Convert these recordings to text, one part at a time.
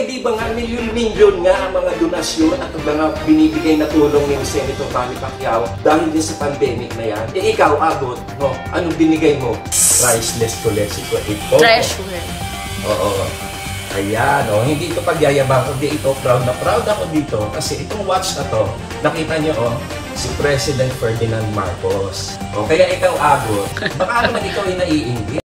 di ba nga milyon-milyon nga ang mga donasyon at mga binibigay na tulong ni Senator Manny Pacquiao dahil din sa pandemic na yan. Ikaw, Agot, no? Anong binigay mo? Priceless collection ko ito. Treasure. Oo. Ayan, hindi ito pagyayabang, kundi ito proud na proud ako dito kasi itong watch na to, nakita nyo, si President Ferdinand Marcos. Kaya ikaw, Agot, baka naman ikaw ay naiinggit.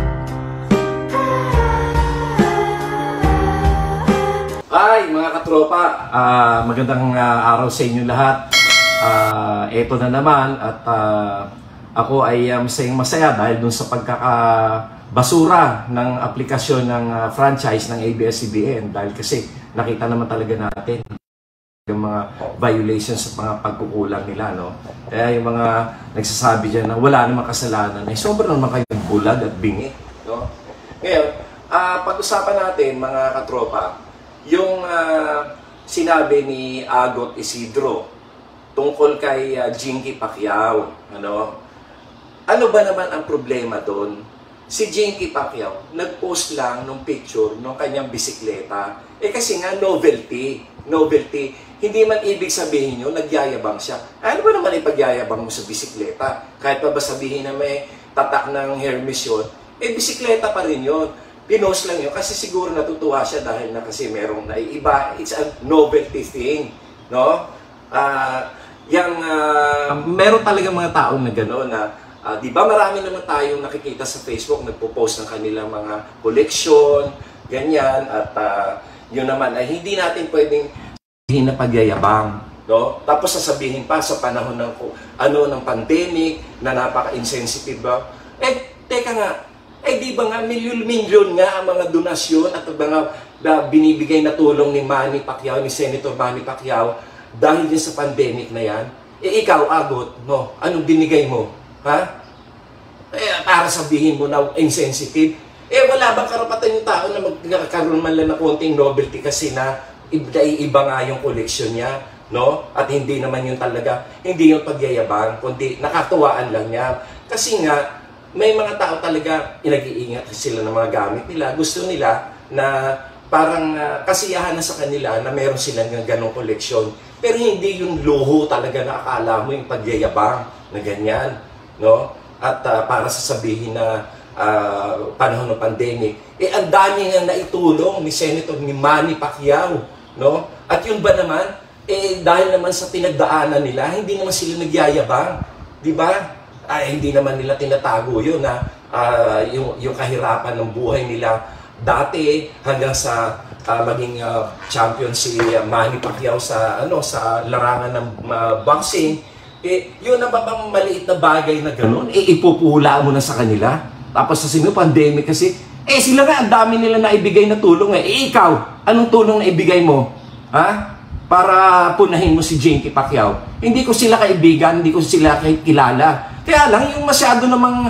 Ay, mga katropa, magandang araw sa inyo lahat. Ito na naman at ako ay masayang-masaya dahil dun sa pagkakabasura ng aplikasyon ng franchise ng ABS-CBN dahil kasi nakita naman talaga natin yung mga violations at mga pagkukulang nila, no? Kaya yung mga nagsasabi dyan na wala namang kasalanan ay sobrang naman kayong bulag at bingi, no? Ngayon, pag-usapan natin mga katropa yung sinabi ni Agot Isidro tungkol kay Jinky Pacquiao. Ano ba naman ang problema doon? Si Jinky Pacquiao nag-post lang ng picture ng kanyang bisikleta. Kasi nga novelty. Hindi man ibig sabihin nyo, nagyayabang siya. Ano ba naman ipagyayabang mo sa bisikleta? Kahit pa ba sabihin na may tatak ng Hermes yun, bisikleta pa rin yun. Pinost lang yun kasi siguro natutuwa siya dahil na kasi merong naiiba. It's a novelty thing, no? Meron talaga mga taong na gano'n na, di ba marami naman tayong nakikita sa Facebook, nagpo-post ng kanilang mga collection, ganyan, at yun naman ay hindi natin pwedeng sabihin na pagyayabang, no? Tapos sasabihin pa sa panahon ng pandemic na napaka-insensitive ba? Teka nga, di ba nga milyon-milyon nga ang mga donasyon at mga binibigay na tulong ni Manny Pacquiao, ni Senator Manny Pacquiao dahil din sa pandemic na yan? Ikaw, Agot, no? Anong binigay mo? Ha? Para sabihin mo na insensitive? Wala bang karapatan yung tao na magkakaroon man lang na konting novelty kasi na iba nga yung collection niya, no? At hindi naman yun talaga, hindi yung pagyayabang, kundi nakatuwaan lang niya. Kasi nga, may mga tao talaga, nag-iingat sila ng mga gamit nila. Gusto nila na parang kasiyahan na sa kanila na meron silang ganong koleksyon. Pero hindi yung luho talaga na akala mo yung pagyayabang na ganyan, no? At para sasabihin na panahon ng pandemic, ang dami nga naitulong ni Senator ni Manny Pacquiao, no? At yun ba naman, dahil naman sa pinagdaanan nila, hindi naman sila nagyayabang, di ba? Hindi naman nila tinatago yun na yung kahirapan ng buhay nila dati hanggang sa maging champion si Manny Pacquiao sa larangan ng boxing. Yun ang bang maliit na bagay na gano'n, ipupula mo na sa kanila. Tapos sa pandemic kasi, sila nga ang dami nila na ibigay na tulong. Ikaw, anong tulong na ibigay mo? Ha? Para punahin mo si Jinky Pacquiao. Hindi ko sila kaibigan, hindi ko sila kilala. Kaya lang, yung masyado namang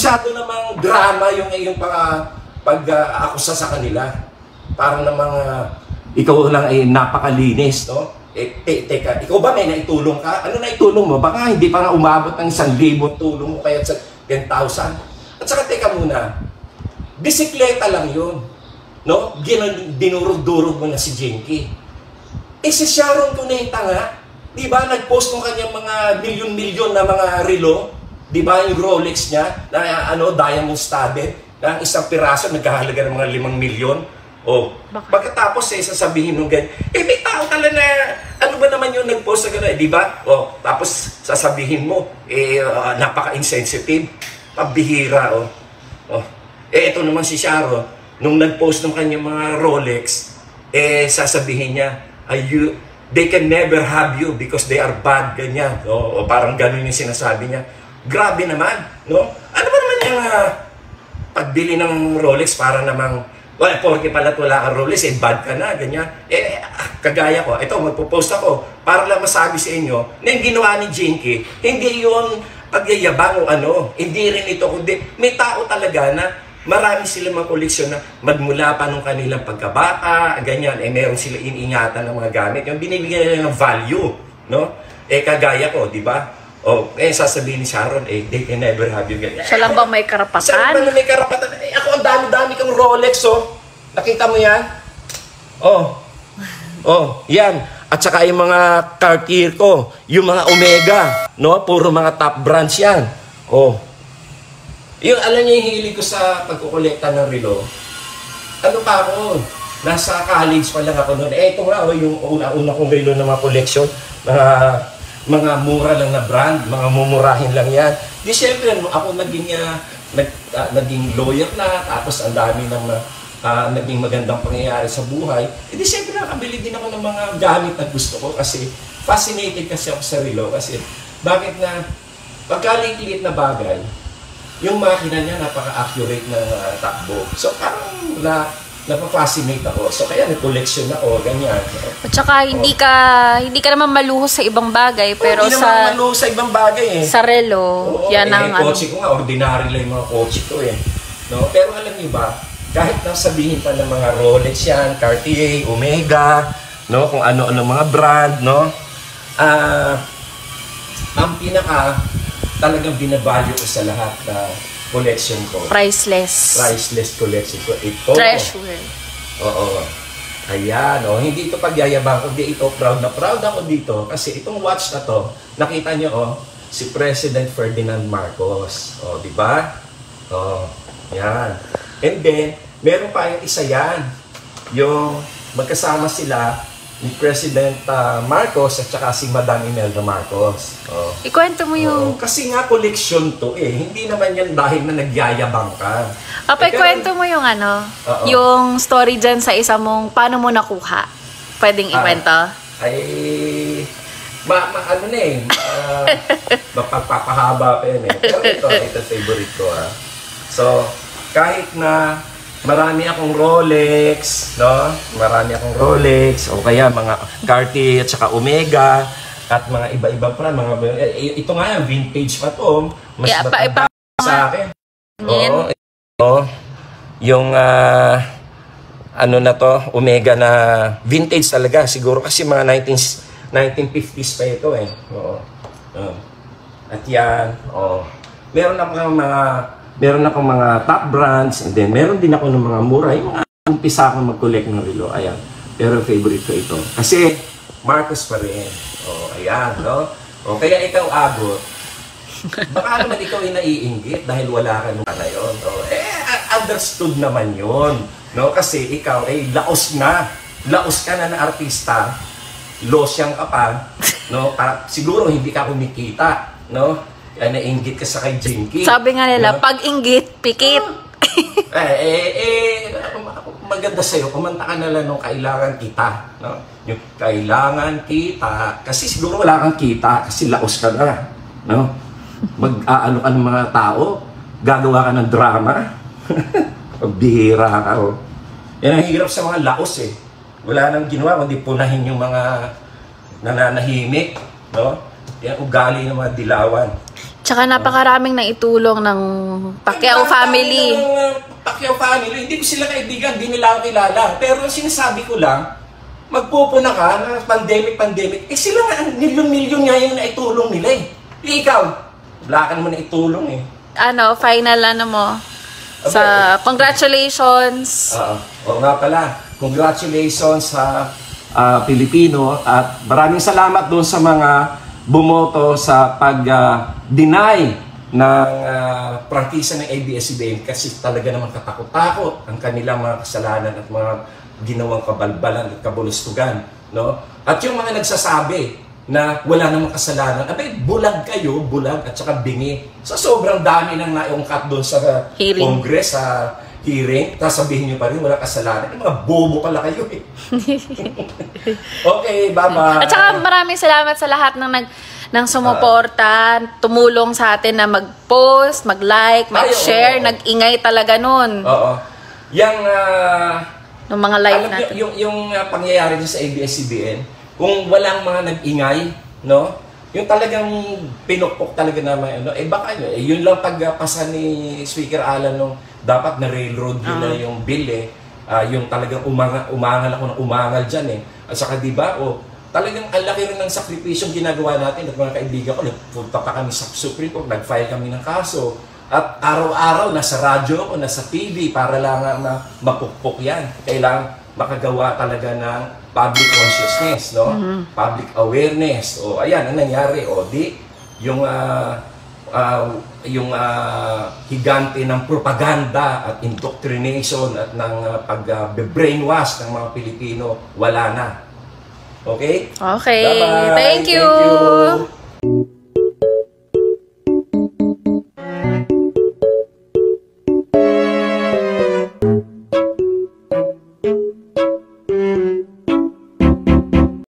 drama yung pag-akusa sa kanila. Parang namang ikaw lang ay napakalinis, no? Teka, ikaw ba may naitulong ka? Ano naitulong mo? Baka hindi pa nga umabot ng 1,000 tulong mo kaya sa 10,000. At saka teka muna, bisikleta lang yun, no? Dinurog-durog mo na si Jinky. Si Sharon Cuneta nga, di ba, nag-post ng kanyang mga milyon-milyon na mga relo, di ba, yung Rolex niya, na diamond studded, na ang isang piraso nagkahalaga ng mga 5 milyon. Pagkatapos sasabihin nung ganyan, may tao talaga na, ano ba naman yung nag-post na gano'n, di ba? Tapos sasabihin mo, napaka-insensitive, pabihira, ito naman si Sharon, nung nag-post ng kanyang mga Rolex, sasabihin niya, they can never have you because they are bad, ganyan. O parang ganun yung sinasabi niya. Grabe naman, no? Ano ba naman yung pagbili ng Rolex para namang, porque pala wala kang Rolex, bad ka na, ganyan. Kagaya ko, ito, magpo-post ako para lang masabi sa inyo na yung ginawa ni Jinky, hindi yun pagyayabang o hindi rin ito, kundi may tao talaga na marami sila mga koleksyon na magmula pa nung kanilang pagkabata, ganyan, meron sila iniingatan ng mga gamit. Yung binibigyan nila ng value, no? Kagaya ko, di ba? Sasabihin ni Sharon, they can never have you, ganyan. Siya lang ba may karapatan? Siya lang ba may karapatan? Ako, ang dami-dami kang Rolex, Nakita mo yan? Oh. Oh, yan. At saka yung mga Cartier ko, yung mga Omega, no? Puro mga top brands yan. Oh. Yung alam niyo yung hilig ko sa pagkukolekta ng relo. Ano pa ako? Nasa college pa lang ako noon. Ito nga, yung una kong relo na mga collection. Mga mura lang na brand, mga mumurahin lang yan. Di syempre, ako naging lawyer na, tapos ang dami ng naging magandang pangyayari sa buhay. E di syempre, nakabili din ako ng mga gamit na gusto ko kasi fascinated kasi ako sa relo. Kasi bakit na pagkaliit na bagay, yung makina niya napaka-accurate na takbo. So parang napapascinate ako. So kaya nag-collection ako, ganyan. At saka hindi ka naman maluhos sa ibang bagay, pero hindi naman maluhos sa ibang bagay eh. Sa relo, yan ang kotse ko nga, ordinary lang yung mga kotse ko eh. No? Pero alam niyo ba, kahit nasabihin pa ng mga Rolex yan, Cartier, Omega, no, kung ano-ano mga brand, no, ang pinaka talagang binavalue ko sa lahat na collection ko. Priceless Collection ko. Ito. Treasure. Oo. Ayan. O, hindi ito pagyayabang ko. Ito, proud ako dito. Kasi itong watch na to, nakita nyo, si President Ferdinand Marcos. O, di ba? O, yan. And then, meron pa yung isa yan. Yung magkasama sila ni President Marcos at saka si Madam Imelda Marcos. Oh. Ikwento mo yung... Kasi nga collection to eh. Hindi naman yan dahil na nagyayabang ka. Ikwento mo yung yung story dyan sa isa mong paano mo nakuha. Pwedeng ikwento? Ano na eh. Mapagpapahaba pa yan eh. Pero ito favorite ko So, kahit na marami akong Rolex, no? Marami akong Rolex, o kaya mga Cartier at saka Omega, at mga iba-iba pa, ito nga, vintage pa to. Mas matanda sa akin. Oo. Yung, ano na to, Omega na vintage talaga, siguro kasi mga 1950s pa ito eh. Oo. At yan, meron akong mga top brands, and then meron din ako ng mga mura. Yung umpisa akong mag-collect ng relo, ayan. Pero favorite ko ito. Kasi, Marcos pa rin. Ayan, no? Kaya ikaw, Agot, baka naman ikaw ay naiinggit dahil wala ka nung ngayon. Understood naman yon, no? Kasi ikaw ay laos ka na na artista, losyang ka pa, no? Siguro hindi ka kumikita, no? Nainggit ka sa kay Jinky. Sabi nga nila, pag inggit, pikit. Maganda sa'yo, kumanta ka na lang nung kailangan kita. No? Yung kailangan kita, kasi siguro wala kang kita, kasi laos ka na. No? Mag-aano ka ng mga tao, gagawa ka ng drama, pagbihira ka. Yan ang hirap sa mga laos eh. Wala nang ginawa, kundi punahin yung mga nananahimik. No? Yan ugali ng mga dilawan. Tsaka napakaraming naitulong ng Pacquiao family. Pacquiao family, hindi ko sila kaibigan, hindi nila ako kilala. Pero sinasabi ko lang, magpupuna ka na pandemic. Sila nga, milyon-milyon nga yung naitulong nila eh. Ikaw, wala ka naman naitulong eh. Final mo? Congratulations. Oo nga pala, congratulations sa Pilipino at maraming salamat doon sa mga bumoto sa pag-deny ng prangkisa ng ABS-CBN kasi talaga naman katakot-takot ang kanilang mga kasalanan at mga ginawang kabalbalan at kabulustugan. No? At yung mga nagsasabi na wala namang kasalanan, bulag kayo, bulag at saka bingi. Sa sobrang dami nang naiungkat doon sa Congress, sa hearing, sasabihin nyo pa rin, wala kasalanan. Yung mga bobo pala kayo eh. Okay, bye-bye. At saka maraming salamat sa lahat ng sumuporta, tumulong sa atin na mag-post, mag-like, mag-share, nag-ingay talaga nun. Oo. Yung mga live natin. Yung pangyayari dyan sa ABS-CBN, kung walang mga nag-ingay, no? Yung talagang pinukpok talaga naman, baka yun lang pagpasa ni Speaker Alan nung dapat na railroad yun na yung bill eh. Yung talagang umangal ako ng umangal dyan eh. At saka diba, talagang ang laki rin ng sakripisyong ginagawa natin at mga kaibigan ko, nagpunta pa kami sa Supreme Court, nag-file kami ng kaso. At araw-araw, nasa radyo o nasa TV para lang mapukpok yan. Kailangan makagawa talaga ng public consciousness, no? Public awareness. O ayan ang nangyari, o di yung higante ng propaganda at indoctrination at ng pag-brainwash ng mga Pilipino, wala na. Okay? Okay. Bye-bye. Thank you. Thank you.